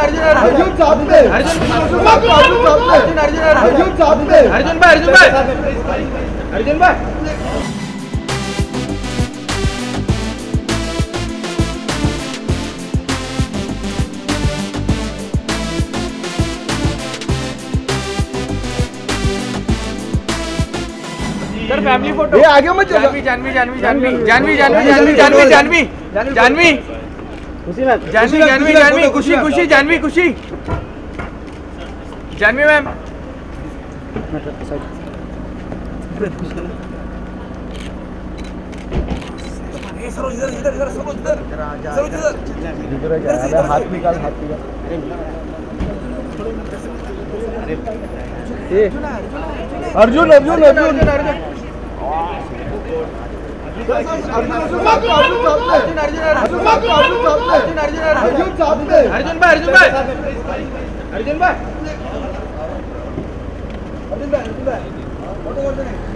अर्जुन साथ में, अर्जुन भाई। Sir family photo. ये आगे मत चलो। जानवी खुशी जानवी मैम। हाथ निकाल। अर्जुन भाई।